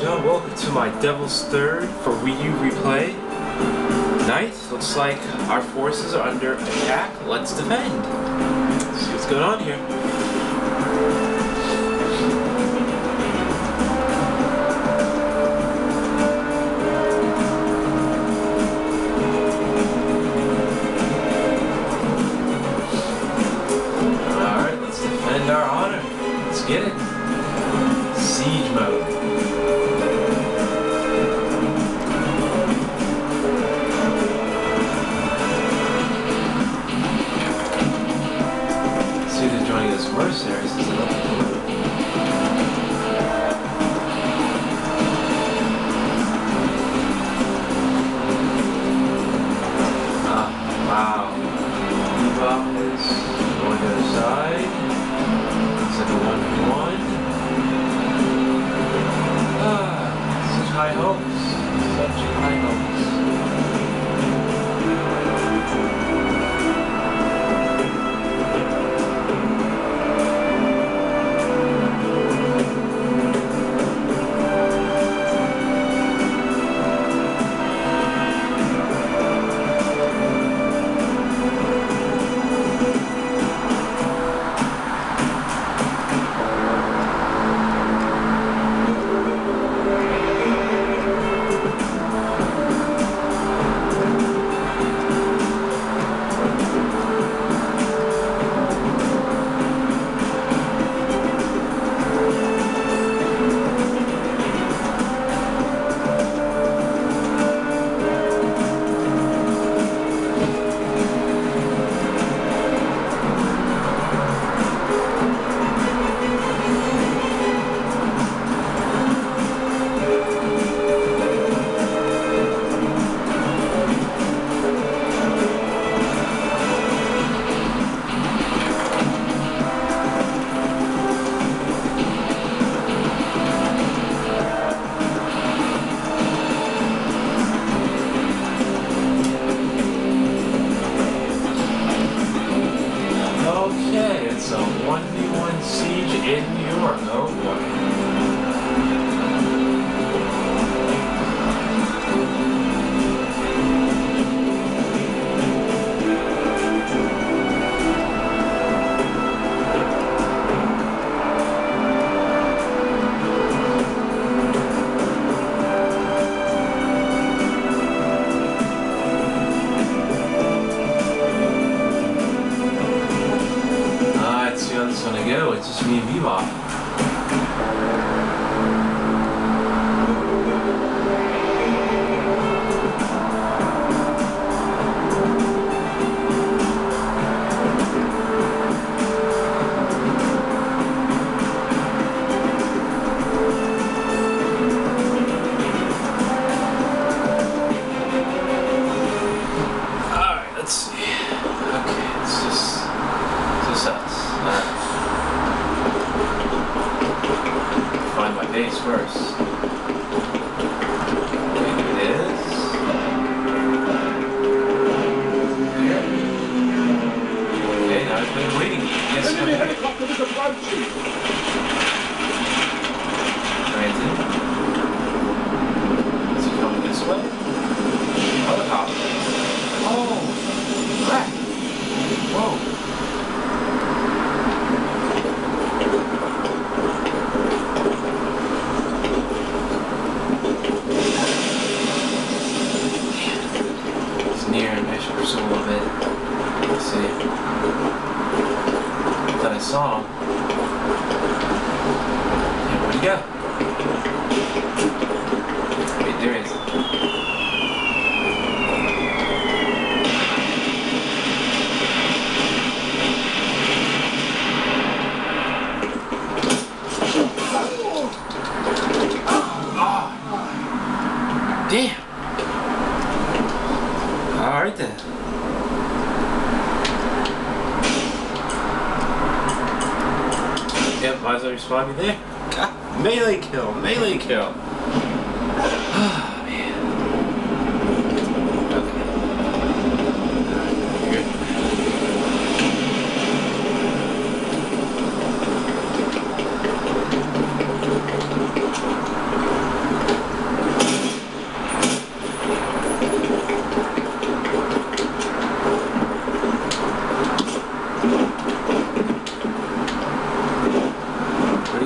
gentlemen, welcome to my Devil's Third for Wii U replay. Tonight, looks like our forces are under attack. Let's defend. Let's see what's going on here. Alright, let's defend our honor. Let's get it. Siege mode. See who's joining us mercenaries is another clue. Ah, wow. Bebop is going to the other side. It's like a 1v1. Such high hopes. Such high hopes. It's a 1v1 siege in New York. Oh boy. It's gonna go. It's just me and Bebop. Alright, let's see. Okay, it's just us. Find my base first. Okay, here it is. Here. Okay, now I've been waiting. Yes, enemy helicopter is approaching. Granted. Is he coming this way? Helicopter. Oh! Crap! Whoa! Just a little bit. Let's see. I thought I saw him. Yeah, where'd he go? Wait, there he is. Oh! Damn! Alright then. Yep, might as well respawn me there. God, melee kill, melee kill. Oh man. Okay. Alright, good.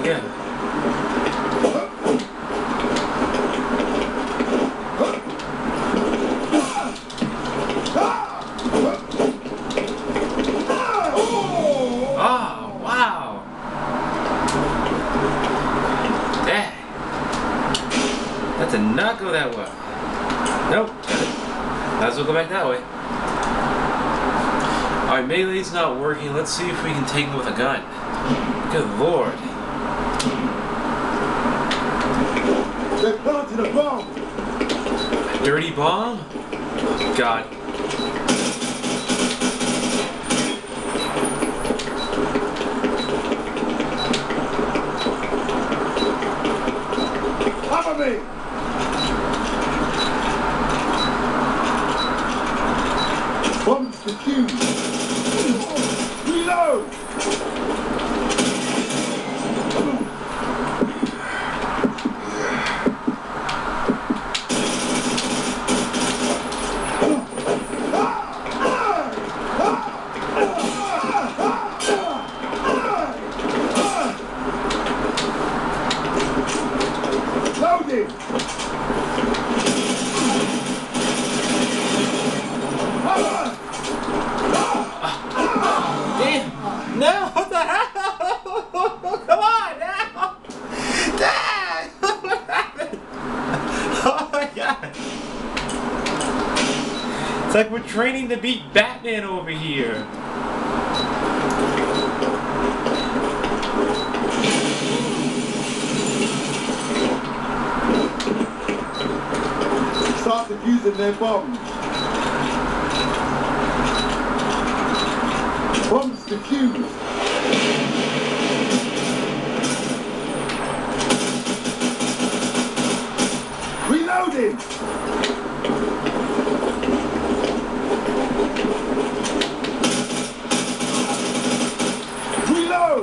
Yeah. Oh, wow. Dang. That did not go that well. Nope. Might as well go back that way. Alright, melee's not working. Let's see if we can take him with a gun. Good lord. They're planting a bomb. A dirty bomb? God. Cover me. Bombs defused. Reload. Loading. Damn! No! What the hell? Come on now! Dad! What happened? Oh my god! It's like we're training to beat Batman over here. Start defusing their bombs. Bombs defused. Reloading. Reload.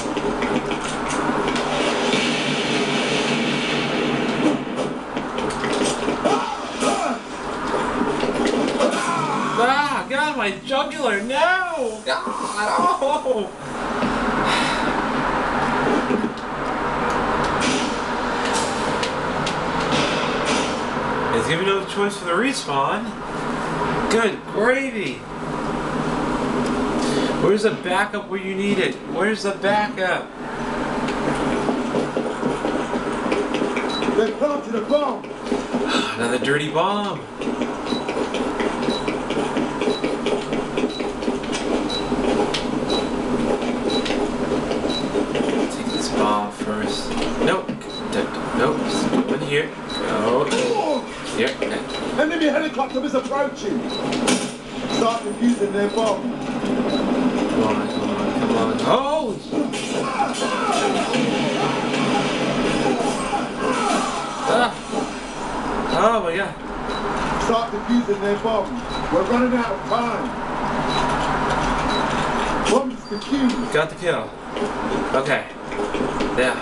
Ah, God, my jugular, no! God, oh! It's giving no choice for the respawn. Good gravy! Where's the backup where you need it? Where's the backup? They're planting a bomb. Another dirty bomb. Take this bomb first. Nope. Nope. Just go in here. Go. Here. Enemy helicopter is approaching. Start defusing their bomb. Come on, come on, come on. Oh! Ah. Oh my god. Start defusing their bomb. We're running out of time. Bombs defused. Got the kill. Okay. Yeah.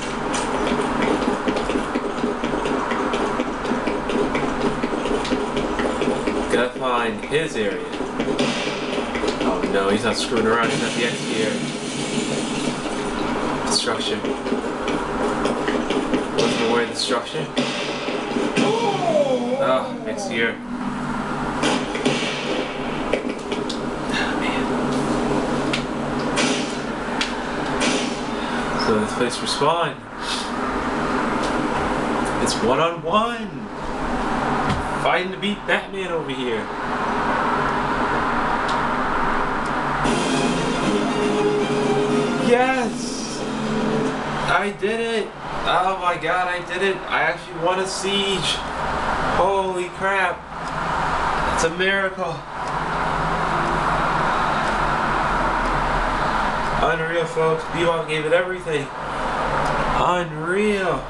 Gotta find his area. Oh no, he's not screwing around. He's at the X gear. Destruction. What's the word? Destruction? Oh, X gear. So this place respawn. It's one-on-one. Fighting to beat Batman over here. Yes! I did it! Oh my god, I did it! I actually won a siege! Holy crap! It's a miracle! Unreal, folks. Bebop gave it everything. Unreal.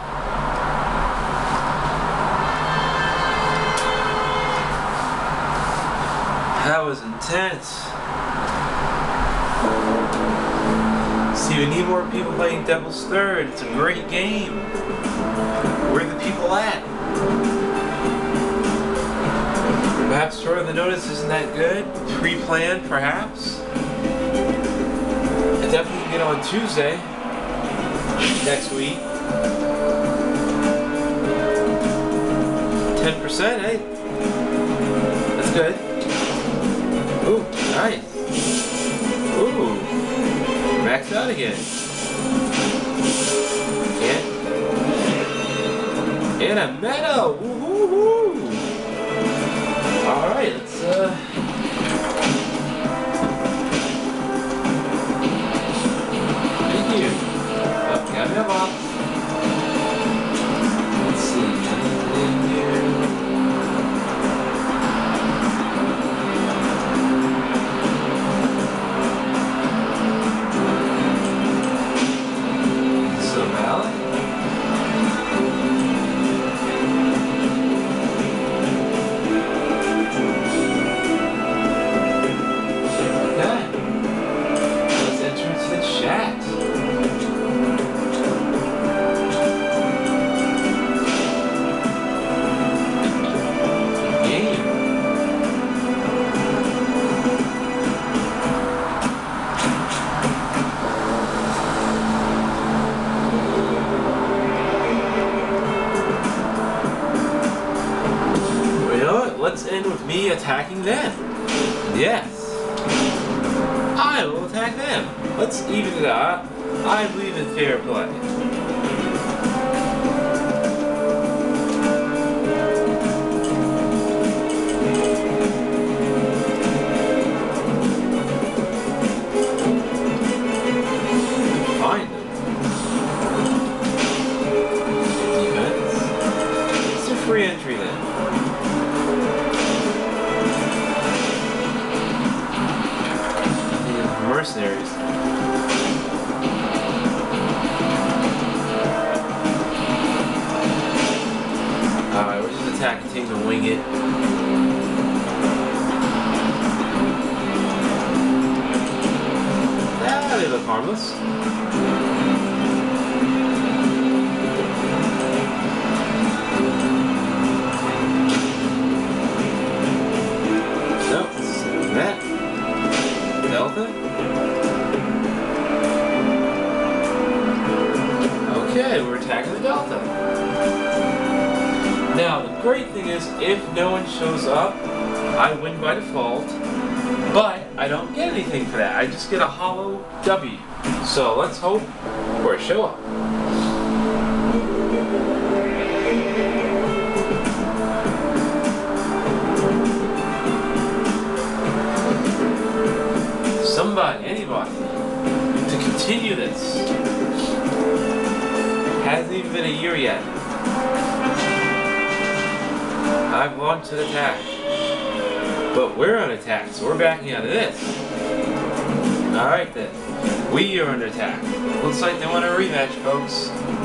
That was intense. See, we need more people playing Devil's Third. It's a great game. Where are the people at? Perhaps Story of the Notice isn't that good? Pre-planned, perhaps? I definitely get on Tuesday. next week. 10%, eh? That's good. Ooh, nice. Ooh, maxed out again. And a medal! Woo-hoo-hoo! Alright, let's thank you. Oh, got me a box. Let's see, anything in here? So valid. Let's end with me attacking them. Yes. I will attack them. Let's even it out. I believe in fair play. Find them. Defense. It's a free entry then. Mercenaries. Alright, we're just attacking things and wing it. Ah, they look harmless. Nope, that. Delta? Okay, we're attacking the Delta. Now, the great thing is, if no one shows up, I win by default, but I don't get anything for that. I just get a hollow W. So let's hope for a show up. Somebody, anybody, to continue this. Hasn't even been a year yet. I've launched an attack. But we're on attack, so we're backing out of this. Alright then. We are under attack. Looks like they want a rematch, folks.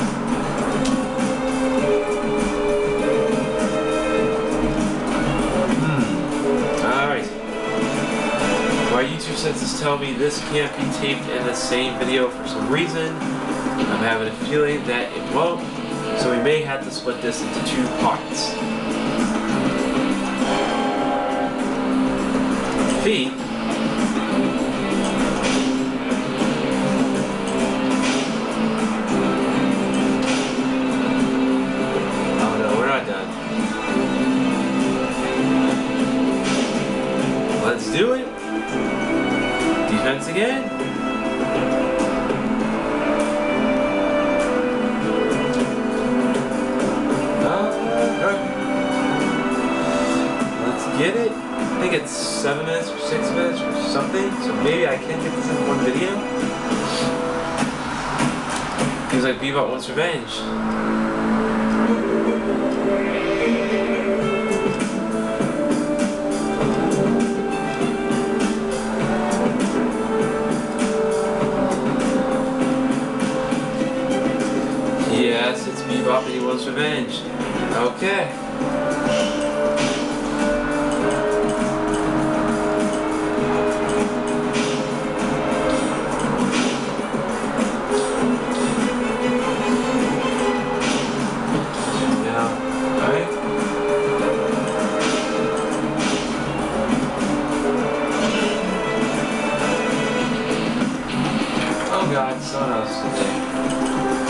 Alright. My YouTube senses tell me this can't be taped in the same video for some reason. I'm having a feeling that it won't, so we may have to split this into 2 parts. Feet. Oh no, we're not done. Let's do it. Defense again. Get it? I think it's 7 minutes or 6 minutes or something, so maybe I can get this in one video. Seems like Bebop wants revenge. Yes, it's Bebop and he wants revenge. Okay. God, someone else today.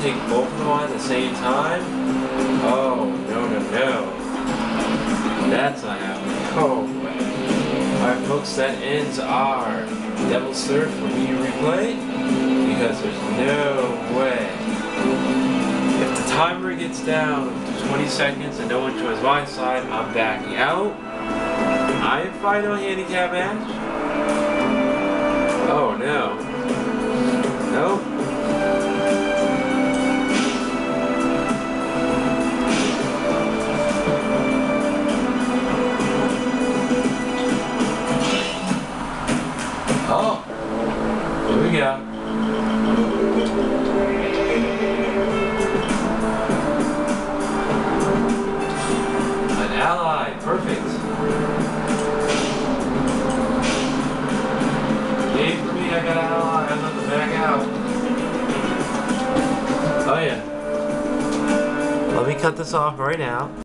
take both of them on at the same time? Oh, no, no, no. That's not happening. Oh, alright folks, that ends our Devil's Third for me to replay, because there's no way. If the timer gets down to 20 seconds and no one joins my side, I'm backing out. I am final handicap match. Oh no. Nope. Oh, here we go. An ally, perfect. Yay for me, I got an ally, I'm not to back out. Oh yeah. Let me cut this off right now.